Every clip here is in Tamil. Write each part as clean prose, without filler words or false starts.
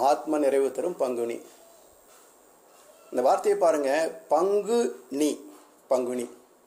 ஆத்ம நிறைவு தரும் பங்குனி. இந்த வார்த்தையை பாருங்க, பங்கு நீ, பங்குனி.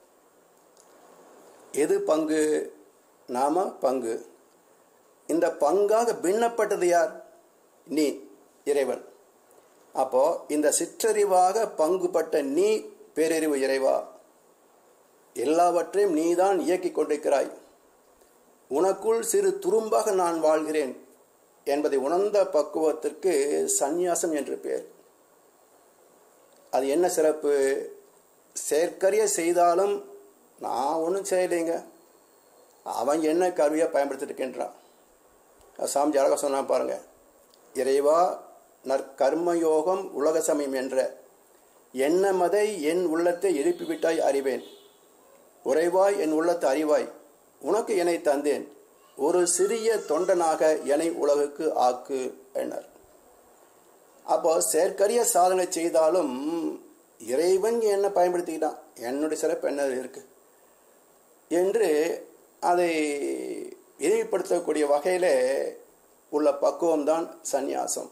எது பங்கு? நாம பங்கு. இந்த பங்காக பின்னப்பட்டது யார்? நீ, இறைவன். அப்போ இந்த சிற்றறிவாக பங்குபட்ட நீ பேரறிவு இறைவா, எல்லாவற்றையும் நீதான் இயக்கிக் கொண்டிருக்கிறாய். உனக்குள் சிறு துரும்பாக நான் வாழ்கிறேன் என்பதை உணர்ந்த பக்குவத்திற்கு சந்நியாசம் என்று பெயர். அது என்ன சிறப்பு? செயற்கரிய செய்தாலும் நான் ஒன்றும் செய்யலைங்க, அவன் என்ன கருவியாக பயன்படுத்திருக்கின்றான். சாமி அழகாக சொன்னா பாருங்க, இறைவா நற்கர்மயோகம் உலக சமயம் என்ற எண்ணமதை என் உள்ளத்தை எழுப்பிவிட்டாய் அறிவேன். உறைவாய் என் உள்ளத்தை அறிவாய், உனக்கு என்னை தந்தேன், ஒரு சிறிய தொண்டனாக என்னை உலகுக்கு ஆக்கு என்றார். அப்போ செயற்கரிய சாதனை செய்தாலும் இறைவன் என்ன பயன்படுத்திக்கிட்டான், என்னுடைய சிறப்பு என்ன இருக்கு என்று அதை இழிவுபடுத்தக்கூடிய வகையில் உள்ள பக்குவம்தான் சந்நியாசம்.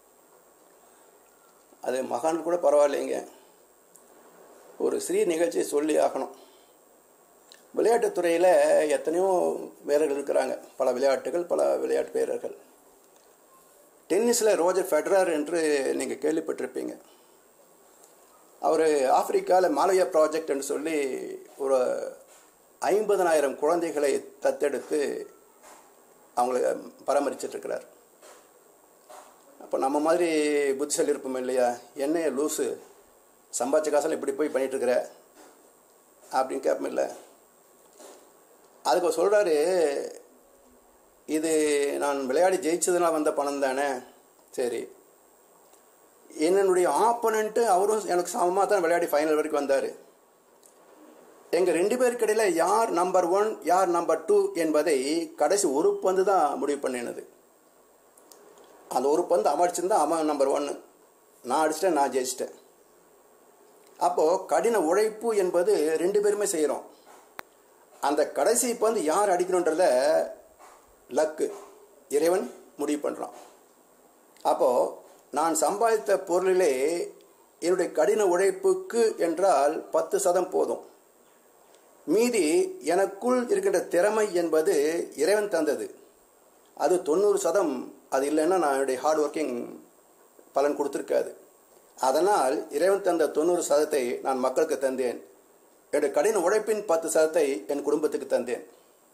அது மகான் கூட பரவாயில்லைங்க. ஒரு சிறிய நிகழ்ச்சியை சொல்லி ஆகணும். விளையாட்டுத்துறையில் எத்தனையோ வீரர்கள் இருக்கிறாங்க, பல விளையாட்டுகள், பல விளையாட்டு வீரர்கள். டென்னிஸில் ரோஜர் ஃபெடரர் என்று நீங்கள் கேள்விப்பட்டிருப்பீங்க. அவர் ஆப்பிரிக்காவில் மாலவியா ப்ராஜெக்ட் என்று சொல்லி ஒரு 50,000 குழந்தைகளை தத்தெடுத்து அவங்கள பராமரிச்சிட்ருக்கிறார். அப்போ நம்ம மாதிரி புத்திசாலி இருப்போம் இல்லையா, என்ன லூஸு சம்பாதிச்ச காசெல்லாம் இப்படி போய் பண்ணிகிட்ருக்கிற அப்படின்னு கேட்போம் இல்லை. அதுக்கு சொல்கிறாரு, இது நான் விளையாடி ஜெயிச்சதுனால வந்த பணம் தானே. சரி, என்னுடைய ஆப்போனண்ட்டு அவரும் எனக்கு சமமாக தான் விளையாடி ஃபைனல் வரைக்கும் வந்தார். எங்கள் 2 பேருக்கு இடையில் யார் நம்பர் 1 யார் நம்பர் 2 என்பதை கடைசி ஒரு பந்து தான் முடிவு பண்ணினது. அந்த ஒரு பந்து அவன் அடிச்சிருந்தா அவன் நம்பர் 1, நான் அடிச்சிட்டேன், நான் ஜெயிச்சிட்டேன். அப்போது கடின உழைப்பு என்பது 2 பேருமே செய்கிறோம். அந்த கடைசி பந்து யார் அடிக்கணுன்றத லக்கு இறைவன் முடிவு பண்ணுறான். அப்போது நான் சம்பாதித்த பொருளிலே என்னுடைய கடின உழைப்புக்கு என்றால் 10% போதும். மீதி எனக்குள் இருக்கின்ற திறமை என்பது இறைவன் தந்தது, அது 90%. அது இல்லைன்னா நான் என்னுடைய ஹார்ட் ஒர்க்கிங் பலன் கொடுத்துருக்காது. அதனால் இறைவன் தந்த 90% நான் மக்களுக்கு தந்தேன். என்னுடைய கடின உழைப்பின் 10% என் குடும்பத்துக்கு தந்தேன்.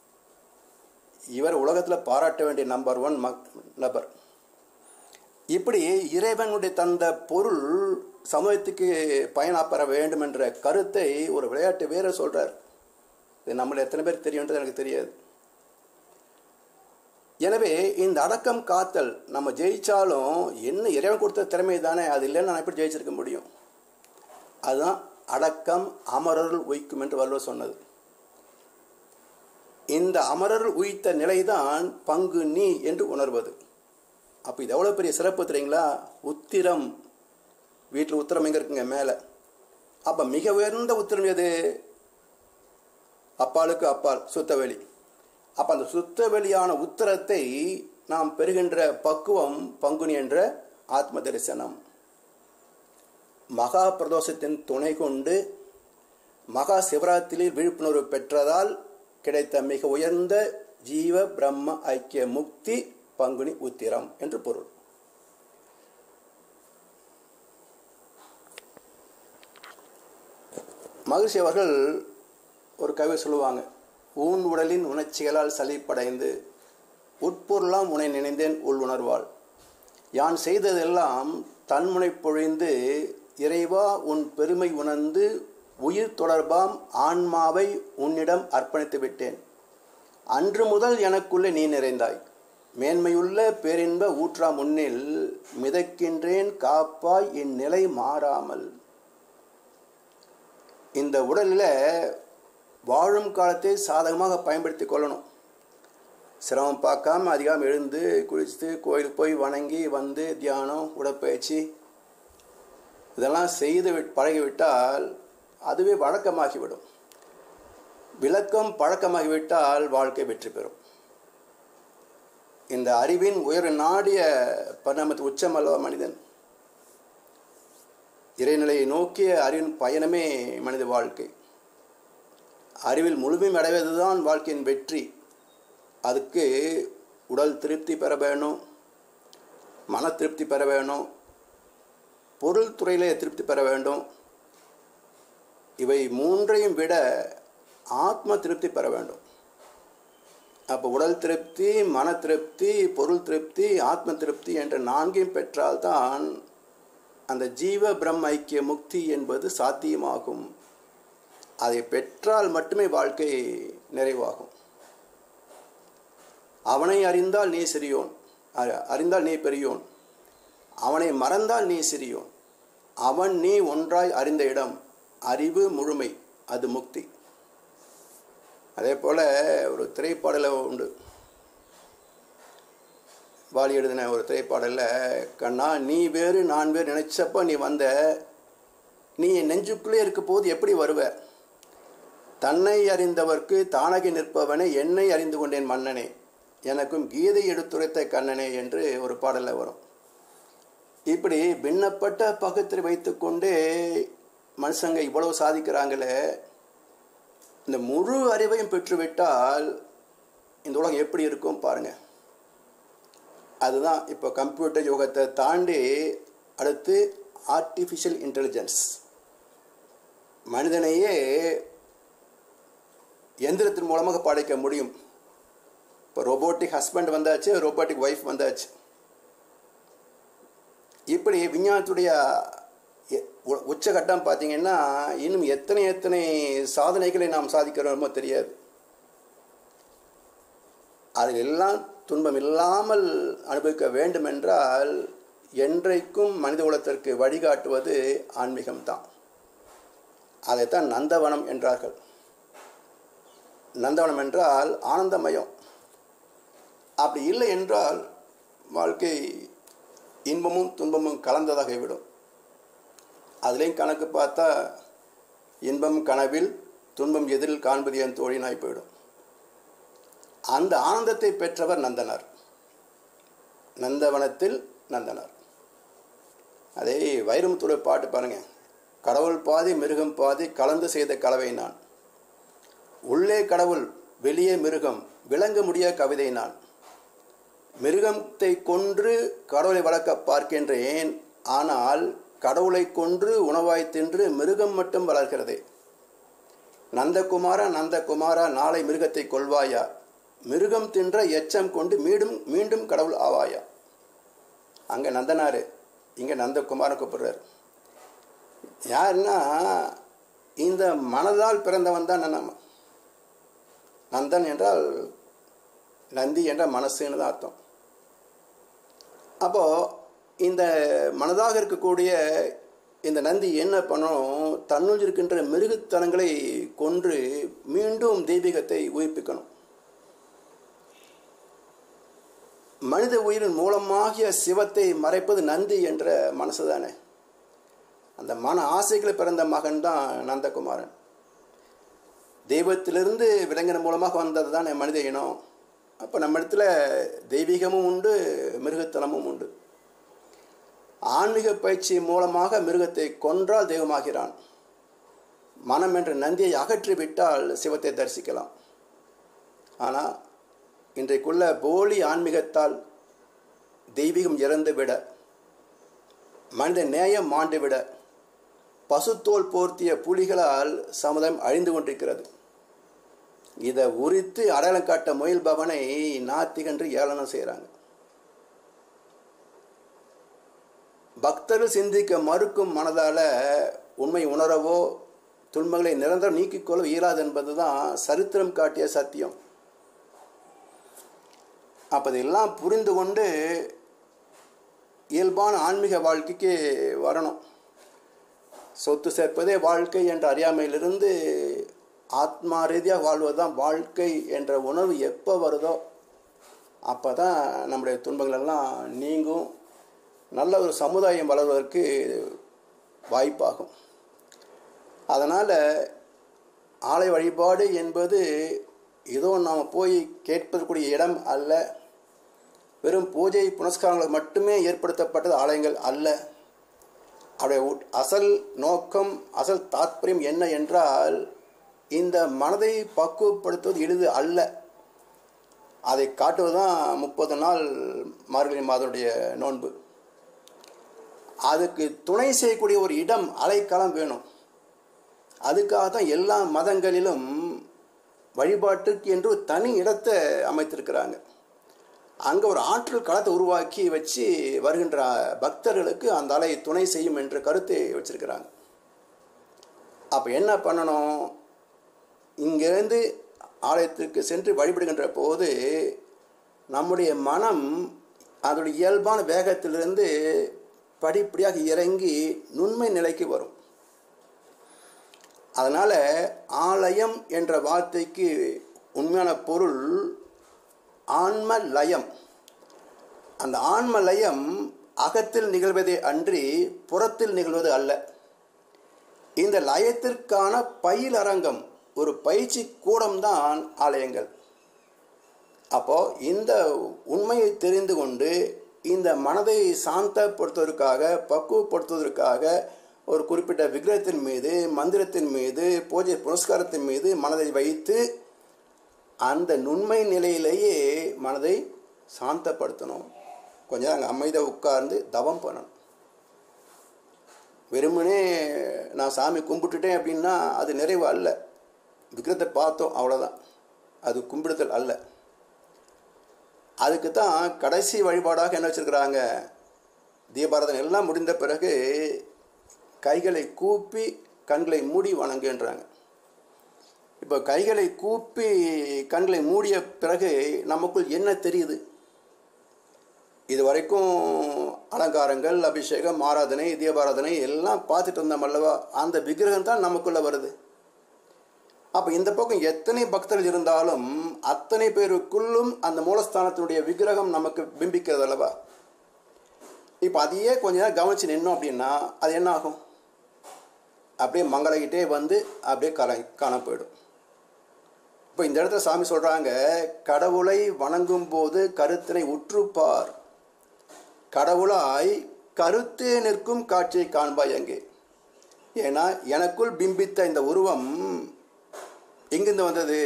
இவர் உலகத்தில் பாராட்ட வேண்டிய நம்பர் 1 நபர். இப்படி இறைவனுடைய தந்த பொருள் சமூகத்துக்கு பயனாப்பெற வேண்டும் என்ற கருத்தை ஒரு விளையாட்டு வீரர் சொல்கிறார். இது நம்மள எத்தனை பேர் தெரியுன்றது எனக்கு தெரியாது. எனவே இந்த அடக்கம் காத்தல், நம்ம ஜெயித்தாலும் என்ன இறைவன் கொடுத்த திறமை தானே, அது இல்லைன்னு நான் எப்படி ஜெயிச்சிருக்க முடியும். அதுதான் அடக்கம் அமரருள் உய்க்கும் என்று வள்ளுவர் சொன்னது. இந்த அமரருள் உய்த்த நிலைதான் பங்கு நீ என்று உணர்வது. அப்போ இது எவ்வளோ பெரிய சிறப்பு தெரியுங்களா? உத்திரம், வீட்டில் உத்திரம் எங்கே இருக்குங்க? மேலே. அப்போ மிக உயர்ந்த உத்திரம் எது? அப்பாலுக்கு அப்பால் சுத்தவெளி. அப்போ அந்த சுத்தவெளியான உத்திரத்தை நாம் பெறுகின்ற பக்குவம் பங்குனி என்ற ஆத்ம தரிசனம். மகா பிரதோஷத்தின் துணை கொண்டு மகா சிவராத்திரியில் விழிப்புணர்வு பெற்றதால் கிடைத்த மிக உயர்ந்த ஜீவ பிரம்ம ஐக்கிய முக்தி பங்குனி உத்திரம் என்று பொருள். மகிழ்ச்சி அவர்கள் ஒரு கவி சொல்லுவாங்க, ஊன் உடலின் உணர்ச்சிகளால் சலிப்படைந்து உட்பொருளாம் உனை நினைந்தேன் உள் உணர்வாள். யான் செய்ததெல்லாம் தன்முனை பொழிந்து இறைவா உன் பெருமை உணர்ந்து உயிர் தொடர்பாம் ஆன்மாவை உன்னிடம் அர்ப்பணித்து விட்டேன். அன்று முதல் எனக்குள்ளே நீ நிறைந்தாய். மேன்மையுள்ள பேரின்ப ஊற்றா முன்னில் மிதக்கின்றேன் காப்பாய் இந்நிலை மாறாமல். இந்த உடலில் வாழும் காலத்தை சாதகமாக பயன்படுத்தி கொள்ளணும். சிரமம் பார்க்காம அதிகம் எழுந்து குளிச்சுட்டு கோயிலுக்கு போய் வணங்கி வந்து தியானம் உடற்பயிற்சி இதெல்லாம் செய்து பழகிவிட்டால் அதுவே வழக்கமாகிவிடும். விளக்கம் பழக்கமாகிவிட்டால் வாழ்க்கை வெற்றி பெறும். இந்த அறிவின் உயர் நாடிய பரிணாமத்து உச்சமல்லவா மனிதன். இறைநிலையை நோக்கிய அறிவின் பயணமே மனித வாழ்க்கை. அறிவில் முழுமையும் அடைவதுதான் வாழ்க்கையின் வெற்றி. அதுக்கு உடல் திருப்தி பெற வேணும், மன திருப்தி பெற வேணும், பொருள் துறையிலே திருப்தி பெற வேண்டும். இவை மூன்றையும் விட ஆத்ம திருப்தி பெற வேண்டும். அப்போ உடல் திருப்தி, மன திருப்தி, பொருள் திருப்தி, ஆத்ம திருப்தி என்ற நான்கையும் பெற்றால்தான் அந்த ஜீவ பிரம்ம ஐக்கிய முக்தி என்பது சாத்தியமாகும். அதை பெற்றால் மட்டுமே வாழ்க்கை நிறைவாகும். அவனை அறிந்தால் நீ சிறியோன், அறிந்தால் நீ பெரியோன். அவனை மறந்தால் நீ சிறியோன். அவன் நீ ஒன்றாய் அறிந்த இடம் அறிவு முழுமை, அது முக்தி. அதே போல் ஒரு திரைப்பாடல உண்டு, வாலி எழுதின ஒரு திரைப்பாடலில், கண்ணா நீ வேறு நான் வேறு நினைச்சப்ப நீ வந்த, நீ என் நெஞ்சுக்குள்ளே இருக்க போது எப்படி வருவ, தன்னை அறிந்தவர்க்கு தானகி நிற்பவனே என்னை அறிந்து கொண்டேன் மன்னனே, எனக்கும் கீதை எடுத்துரைத்த கண்ணனே என்று ஒரு பாடலில் வரும். இப்படி பின்னப்பட்ட பகுத்தறி வைத்து கொண்டே மனுஷங்க இவ்வளவு சாதிக்கிறாங்களே. இந்த முழு அறிவையும் பெற்றுவிட்டால் இந்த உலகம் எப்படி இருக்கும் பாருங்க. அதுதான் இப்போ கம்ப்யூட்டர் யுகத்தை தாண்டி அடுத்து ஆர்டிஃபிஷியல் இன்டெலிஜென்ஸ். மனிதனையே எந்திரத்தின் மூலமாக படைக்க முடியும். இப்போ ரோபோட்டிக் ஹஸ்பண்ட் வந்தாச்சு, ரோபோட்டிக் ஒய்ஃப் வந்தாச்சு. இப்படி விஞ்ஞானத்துடைய உச்சகட்டம் பார்த்தீங்கன்னா இன்னும் எத்தனை எத்தனை சாதனைகளை நாம் சாதிக்கிறோமோ தெரியாது. அதில் எல்லாம் துன்பம் இல்லாமல் அனுபவிக்க வேண்டும் என்றால் என்றைக்கும் மனித குலத்திற்கு வழிகாட்டுவது ஆன்மீகம்தான். அதைத்தான் நந்தவனம் என்றார்கள். நந்தவனம் என்றால் ஆனந்தமயம். அப்படி இல்லை என்றால் வாழ்க்கை இன்பமும் துன்பமும் கலந்ததாகிவிடும். அதுலேயும் கணக்கு பார்த்தா இன்பம் கனவில் துன்பம் எதிரில் காண்பது என் தோழினாய் போயிடும். அந்த ஆனந்தத்தை பெற்றவர் நந்தனார், நந்தவனத்தில் நந்தனார். அதே வைரமுத்துடைய பாட்டு பாருங்க, கடவுள் பாதி மிருகம் பாதி கலந்து செய்த கலவை நான், உள்ளே கடவுள் வெளியே மிருகம் விளங்க முடிய கவிதை நான், மிருகத்தை கொன்று கடவுளை வளர்க்க பார்க்கின்றேன், ஆனால் கடவுளை கொன்று உணவாய் தின்று மிருகம் மட்டும் வளர்கிறதே. நந்தகுமாரா நந்தகுமாரா நாளை மிருகத்தை கொள்வாயா, மிருகம் தின்ற எச்சம் கொண்டு மீண்டும் மீண்டும் கடவுள் ஆவாயா. அங்கே நந்தனார், இங்கே நந்தகுமாரன் கூப்பிடுறார். யாருன்னா இந்த மனதால் பிறந்தவன் தான் நம்ம. நந்தன் என்றால் நந்தி என்ற மனசுன்னு தான் அர்த்தம். அப்போது இந்த மனதாக இருக்கக்கூடிய இந்த நந்தி என்ன பண்ணணும், தன்னுள் இருக்கின்ற மிருகத்தனங்களை கொன்று மீண்டும் தெய்வீகத்தை உயிர்ப்பிக்கணும். மனித உயிரின் மூலமாகிய சிவத்தை மறைப்பது நந்தி என்ற மனசு தானே. அந்த மன ஆசைகளை பிறந்த மகன் தான் நந்தகுமாரன். தெய்வத்திலிருந்து விலங்கின மூலமாக வந்தது தானே மனித இனம். அப்போ நம்ம இடத்துல தெய்வீகமும் உண்டு, மிருகத்தனமும் உண்டு. ஆன்மீக பயிற்சி மூலமாக மிருகத்தை கொன்றால் தெய்வமாகிறான். மனம் என்ற நந்தியை அகற்றிவிட்டால் சிவத்தை தரிசிக்கலாம். ஆனால் இன்றைக்குள்ள போலி ஆன்மீகத்தால் தெய்வீகம் இறந்துவிட, மனித நேயம் மாண்டுவிட, பசுத்தோல் போர்த்திய புலிகளால் சமுதாயம் அழிந்து கொண்டிருக்கிறது. இதை உரித்து அடையாளம் காட்ட முயல்பவனை நாத்திகன்று ஏளனம் செய்கிறாங்க. பக்தர்கள் சிந்திக்க மறுக்கும் மனதால் உண்மை உணரவோ துன்பங்களை நிரந்தரம் நீக்கிக்கொள்ள இயலாது என்பது தான் சரித்திரம் காட்டிய சத்தியம். அப்போ இதெல்லாம் புரிந்து கொண்டு இயல்பான ஆன்மீக வாழ்க்கைக்கு வரணும். சொத்து சேர்ப்பதே வாழ்க்கை என்ற அறியாமையிலிருந்து ஆத்மா ரீதியாக வாழ்வதுதான் வாழ்க்கை என்ற உணர்வு எப்போ வருதோ அப்போ தான் நம்முடைய துன்பங்களெல்லாம் நீங்கும், நல்ல ஒரு சமுதாயம் வளர்வதற்கு வாய்ப்பாகும். அதனால் ஆலய வழிபாடு என்பது ஏதோ நாம் போய் கேட்பதற்குரிய இடம் அல்ல. வெறும் பூஜை புனஸ்காரங்கள் மட்டுமே ஏற்படுத்தப்பட்டது ஆலயங்கள் அல்ல. அவருடைய அசல் நோக்கம், அசல் தாற்பயம் என்ன என்றால், இந்த மனதை பக்குவப்படுத்துவது எளிது அல்ல. அதை காட்டுவதுதான் 30 நாள் மார்கழி மாதனுடைய நோன்பு. அதுக்கு துணை செய்யக்கூடிய ஒரு இடம், அலைக்களம் வேணும். அதுக்காக தான் எல்லா மதங்களிலும் வழிபாட்டுக்கு என்று ஒரு தனி இடத்தை அமைத்திருக்கிறாங்க. அங்கே ஒரு ஆற்றல் களத்தை உருவாக்கி வச்சு வருகின்ற பக்தர்களுக்கு அந்த அலை துணை செய்யும் என்ற கருத்தை வச்சிருக்கிறாங்க. அப்போ என்ன பண்ணணும், இங்கேருந்து ஆலயத்திற்கு சென்று வழிபடுகின்ற போது நம்முடைய மனம் அதோடைய இயல்பான வேகத்திலிருந்து படிப்படியாக இறங்கி நுண்மை நிலைக்கு வரும். அதனால் ஆலயம் என்ற வார்த்தைக்கு உண்மையான பொருள் ஆன்ம லயம். அந்த ஆன்ம லயம் அகத்தில் நிகழ்வதே அன்றி புறத்தில் நிகழ்வது அல்ல. இந்த லயத்திற்கான பயிலரங்கம், ஒரு பயிற்சி கூடம்தான் ஆலயங்கள். அப்போ இந்த உண்மையை தெரிந்து கொண்டு இந்த மனதை சாந்தப்படுத்துவதற்காக, பக்குவப்படுத்துவதற்காக ஒரு குறிப்பிட்ட விக்கிரகத்தின் மீது, மந்திரத்தின் மீது, பூஜை புரஸ்காரத்தின் மீது மனதை வைத்து அந்த நுண்மை நிலையிலேயே மனதை சாந்தப்படுத்தணும். கொஞ்சம் அங்கே அமைதியாக உட்கார்ந்து தவம் பண்ணணும். வெறுமனே நான் சாமி கும்பிட்டுட்டேன் அப்படின்னா அது நிறைவு அல்ல. விக்கிரகத்தை பார்த்தோம் அவ்வளோதான், அது கும்பிடுதல் அல்ல. அதுக்கு தான் கடைசி வழிபாடாக என்ன வச்சுருக்கிறாங்க, தீபாராதனை எல்லாம் முடிந்த பிறகு கைகளை கூப்பி கண்களை மூடி வணங்குன்றாங்க. இப்போ கைகளை கூப்பி கண்களை மூடிய பிறகு நமக்குள் என்ன தெரியுது? இது வரைக்கும் அலங்காரங்கள், அபிஷேகம், ஆராதனை, தீபாராதனை எல்லாம் பார்த்துட்டு இருந்தோம் அல்லவா? அந்த விக்கிரகம் தான் நமக்குள்ளே வருது. அப்போ இந்த பக்கம் எத்தனை பக்தர்கள் இருந்தாலும் அத்தனை பேருக்குள்ளும் அந்த மூலஸ்தானத்தினுடைய விக்கிரகம் நமக்கு பிம்பிக்கிறது அல்லவா? இப்போ அதையே கொஞ்ச நேரம் கவனித்து நின்னோம் அப்படின்னா அது என்ன ஆகும்? அப்படியே மங்களகிட்டே வந்து அப்படியே காண போயிடும். இப்போ இந்த இடத்துல சாமி சொல்கிறாங்க, கடவுளை வணங்கும் போது கருத்தினை உற்றுப்பார், கடவுளாய் கருத்தே நிற்கும் காட்சியை காண்பாய் அங்கே. ஏன்னா எனக்குள் பிம்பித்த இந்த உருவம் எங்கிருந்து வந்தது?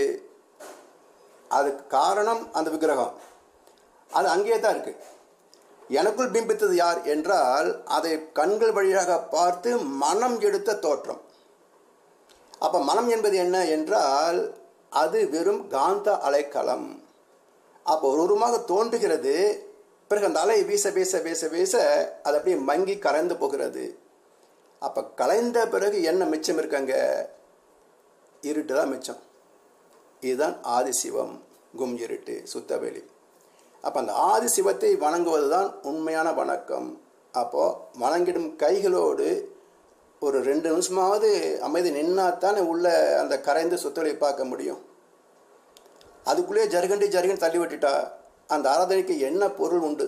அதுக்கு காரணம் அந்த விக்கிரகம், அது அங்கேயே தான் இருக்குது. எனக்குள் பிம்பித்தது யார் என்றால் அதை கண்கள் வழியாக பார்த்து மனம் எடுத்த தோற்றம். அப்போ மனம் என்பது என்ன என்றால் அது வெறும் காந்த அலைக்களம். அப்போ ஒரு உருவமாக தோன்றுகிறது, பிறகு அந்த அலை வீச வீச வீச வீச அது அப்படியே மங்கி கரைந்து போகிறது. அப்போ கலைந்த பிறகு என்ன மிச்சம் இருக்காங்க? இருட்டு தான் மிச்சம். இதுதான் ஆதிசிவம், கும் இருட்டு, சுத்தவெளி. அப்போ அந்த ஆதி சிவத்தை வணங்குவது தான் உண்மையான வணக்கம். அப்போது வணங்கிடும் கைகளோடு ஒரு 2 நிமிஷமாவது அமைதி நின்னாத்தானே உள்ள அந்த கரைந்து சுத்தவெளியை பார்க்க முடியும். அதுக்குள்ளேயே ஜருகண்டி தள்ளி விட்டுட்டா அந்த ஆராதனைக்கு என்ன பொருள் உண்டு?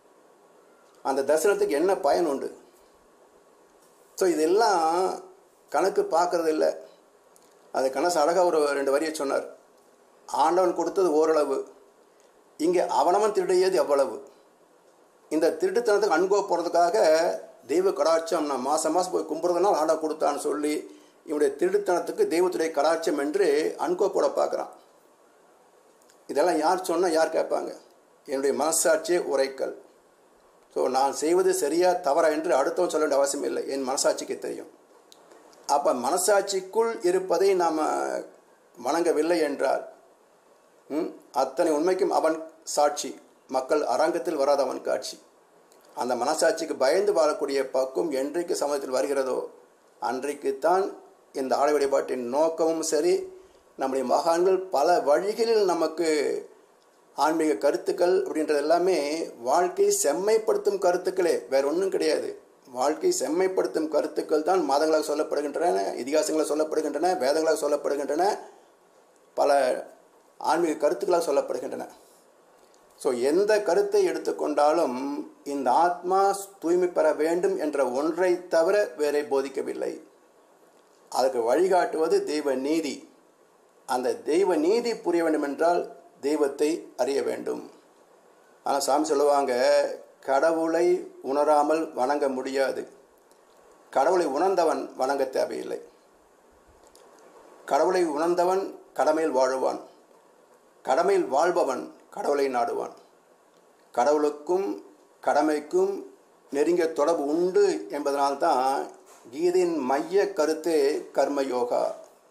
அந்த தரிசனத்துக்கு என்ன பயன் உண்டு? ஸோ இதெல்லாம் கணக்கு பார்க்கறது இல்லை. அது கணேச அழகாக ஒரு 2 வரியை சொன்னார். ஆண்டவன் கொடுத்தது ஓரளவு, இங்கே அவனவன் திருடியது எவ்வளவு. இந்த திருட்டுத்தனத்துக்கு அன்கோ போகிறதுக்காக தெய்வ கடாட்சம், நான் மாதம் போய் கும்பிட்றதுனால ஆண்டா கொடுத்தான்னு சொல்லி இவனுடைய திருட்டுத்தனத்துக்கு தெய்வத்துடைய கடாட்சம் என்று அன்கோ போட பார்க்குறான். இதெல்லாம் யார் சொன்னால் யார் கேட்பாங்க? என்னுடைய மனசாட்சியே உரைக்கல். ஸோ நான் செய்வது சரியா தவறா என்று அடுத்தவன் சொல்ல வேண்டிய அவசியம் இல்லை, என் மனசாட்சிக்கு தெரியும். அப்போ மனசாட்சிக்குள் இருப்பதை நாம் வணங்கவில்லை என்றால் அத்தனை உண்மைக்கும் அவன் சாட்சி, மக்கள் அரங்கத்தில் வராத அவன் காட்சி. அந்த மனசாட்சிக்கு பயந்து வாழக்கூடிய பக்குவம் என்றைக்கு சமூகத்தில் வருகிறதோ அன்றைக்குத்தான் இந்த ஆலய வழிபாட்டின் நோக்கமும் சரி, நம்முடைய மகான்கள் பல வழிகளில் நமக்கு ஆன்மீக கருத்துக்கள் அப்படின்றது எல்லாமே வாழ்க்கையை செம்மைப்படுத்தும் கருத்துக்களே, வேற ஒன்றும் கிடையாது. வாழ்க்கை செம்மைப்படுத்தும் கருத்துக்கள் தான் மாதங்களாக சொல்லப்படுகின்றன, இதிகாசங்களாக சொல்லப்படுகின்றன, வேதங்களாக சொல்லப்படுகின்றன, பல ஆன்மீக கருத்துக்களாக சொல்லப்படுகின்றன. ஸோ எந்த கருத்தை எடுத்துக்கொண்டாலும் இந்த ஆத்மா தூய்மை பெற வேண்டும் என்ற ஒன்றை தவிர வேறே போதிக்கவில்லை. அதுக்கு வழிகாட்டுவது தெய்வ நீதி. அந்த தெய்வ நீதி புரிய வேண்டும் என்றால் தெய்வத்தை அறிய வேண்டும். ஆனால் சாமி சொல்லுவாங்க, கடவுளை உணராமல் வணங்க முடியாது, கடவுளை உணர்ந்தவன் வணங்க தேவையில்லை. கடவுளை உணர்ந்தவன் கடமையில் வாழுவான், கடமையில் வாழ்பவன் கடவுளை நாடுவான். கடவுளுக்கும் கடமைக்கும் நெருங்கிய தொடர்பு உண்டு என்பதனால்தான் கீதையின் மைய கருத்து கர்மயோகா.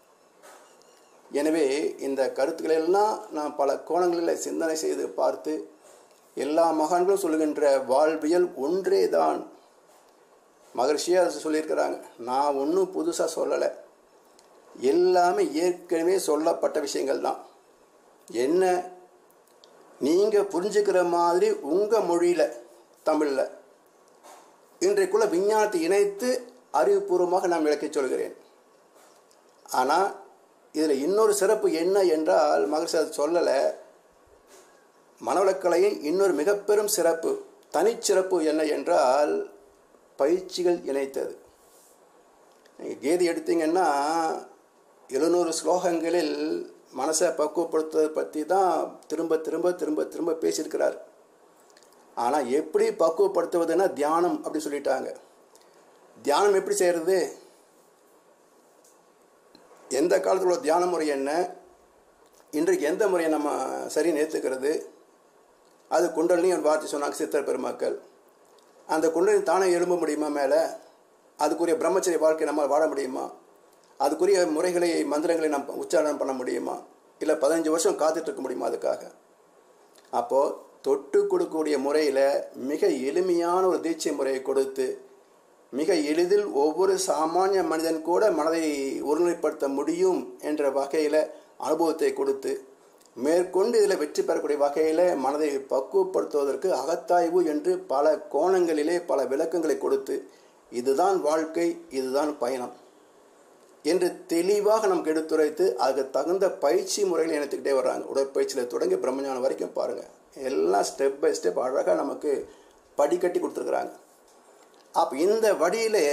எனவே இந்த கருத்துக்களெல்லாம் நான் பல கோணங்களில் சிந்தனை செய்து பார்த்து எல்லா மகான்களும் சொல்லுகின்ற வாழ்வியல் ஒன்றே தான். மகர்ஷியே அதை சொல்லியிருக்கிறாங்க. நான் ஒன்றும் புதுசாக சொல்லலை, எல்லாமே ஏற்கனவே சொல்லப்பட்ட விஷயங்கள் தான். என்ன, நீங்கள் புரிஞ்சுக்கிற மாதிரி உங்கள் மொழியில், தமிழில் இன்றைக்குள்ள விஞ்ஞானத்தை இணைத்து அறிவுபூர்வமாக நான் விளக்கி சொல்கிறேன். ஆனால் இதில் இன்னொரு சிறப்பு என்ன என்றால், மகர்ஷி அதை சொல்லலை, மனவளக்கலையின் இன்னொரு மிக பெரும் சிறப்பு, தனிச்சிறப்பு என்ன என்றால் பயிற்சிகள் இணைத்தது. நீங்கள் கீதை எடுத்தீங்கன்னா 700 ஸ்லோகங்களில் மனசை பக்குவப்படுத்துவதை பற்றி தான் திரும்ப திரும்ப திரும்ப திரும்ப பேசியிருக்கிறார். ஆனால் எப்படி பக்குவப்படுத்துவதுன்னா தியானம் அப்படி சொல்லிட்டாங்க. தியானம் எப்படி செய்கிறது, எந்த காலத்தில் உள்ள தியான முறை என்ன, இன்றைக்கு எந்த முறையை நம்ம சரி நேர்த்துக்கிறது, அது குண்டலினி ஒரு வார்த்தை சொன்னாங்க சித்தர் பெருமக்கள். அந்த குண்டலினி தானே எழும்ப முடியுமா மேலே, அதுக்குரிய பிரம்மச்சரிய வாழ்க்கை நம்ம வாழ முடியுமா, அதுக்குரிய முறைகளை மந்திரங்களை நம்ம உச்சாரணம் பண்ண முடியுமா, இல்லை 15 வருஷம் காத்துட்டு இருக்க முடியுமா அதுக்காக? அப்போது தொட்டு கொடுக்கக்கூடிய முறையில் மிக எளிமையான ஒரு தீட்சை முறையை கொடுத்து மிக எளிதில் ஒவ்வொரு சாமானிய மனிதன் கூட மனதை ஒருநிலைப்படுத்த முடியும் என்ற வகையில் அனுபவத்தை கொடுத்து மேற்கொண்டு இதில் வெற்றி பெறக்கூடிய வகையில் மனதை பக்குவப்படுத்துவதற்கு அகத்தாய்வு என்று பல கோணங்களிலே பல விளக்கங்களை கொடுத்து இதுதான் வாழ்க்கை, இதுதான் பயணம் என்று தெளிவாக நமக்கு எடுத்துரைத்து அதுக்கு தகுந்த பயிற்சி முறைகளை இணைத்துக்கிட்டே வர்றாங்க. உடற்பயிற்சியில் தொடங்கி பிரம்மஞானம் வரைக்கும் பாருங்கள், எல்லாம் ஸ்டெப் பை ஸ்டெப் அழகாக நமக்கு படிக்கட்டி கொடுத்துருக்குறாங்க. அப்போ இந்த வழியிலே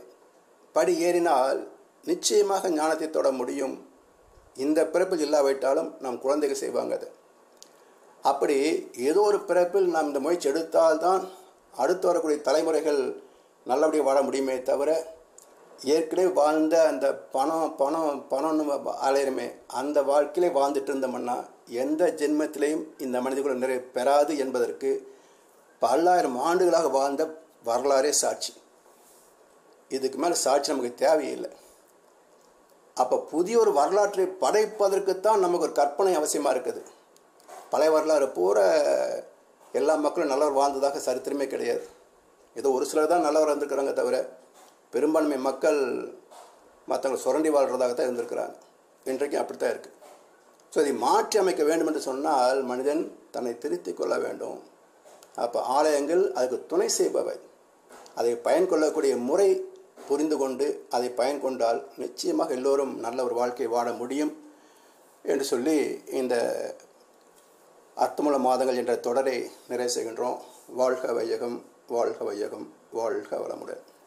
படி ஏறினால் நிச்சயமாக ஞானத்தை தொட முடியும். இந்த பிறப்பில் இல்லாவிட்டாலும் நம் குழந்தைகள் செய்வாங்க அது. அப்படி ஏதோ ஒரு பிறப்பில் நாம் இந்த முயற்சி எடுத்தால்தான் அடுத்து வரக்கூடிய தலைமுறைகள் நல்லபடியாக வாழ முடியுமே தவிர, ஏற்கனவே வாழ்ந்த அந்த பணம்னு அலையுமே அந்த வாழ்க்கையிலே வாழ்ந்துட்டு இருந்தோம்னா எந்த ஜென்மத்திலையும் இந்த மனிதர்கள் நிறைய பெறாது என்பதற்கு பல்லாயிரம் ஆண்டுகளாக வாழ்ந்த வரலாறே சாட்சி. இதுக்கு மேலே சாட்சி நமக்கு தேவையில்லை. அப்போ புதிய ஒரு வரலாற்றை படைப்பதற்குத்தான் நமக்கு ஒரு கற்பனை அவசியமாக இருக்குது. பழைய வரலாறு பூரா எல்லா மக்களும் நல்லவர் வாழ்ந்ததாக சரித்திரமே கிடையாது. ஏதோ ஒரு சிலர் தான் நல்லவர் இருந்திருக்கிறாங்க தவிர பெரும்பான்மை மக்கள் மற்றவங்களை சுரண்டி வாழ்கிறதாக தான் இருந்திருக்கிறாங்க. இன்றைக்கும் அப்படித்தான் இருக்குது. ஸோ இதை மாற்றி அமைக்க வேண்டும் என்று சொன்னால் மனிதன் தன்னை திருத்திக் கொள்ள வேண்டும். அப்போ ஆலயங்கள் அதுக்கு துணை செய்பவை. அதை பயன் கொள்ளக்கூடிய முறை புரிந்து கொண்டு அதை பயன் கொண்டால் நிச்சயமாக எல்லோரும் நல்ல ஒரு வாழ்க்கை வாழ முடியும் என்று சொல்லி இந்த அர்த்தமுள்ள மாதங்கள் என்ற தொடரை நிறைவு செய்கின்றோம். வாழ்க வையகம், வாழ்க வையகம், வாழ்க வளமுடன்.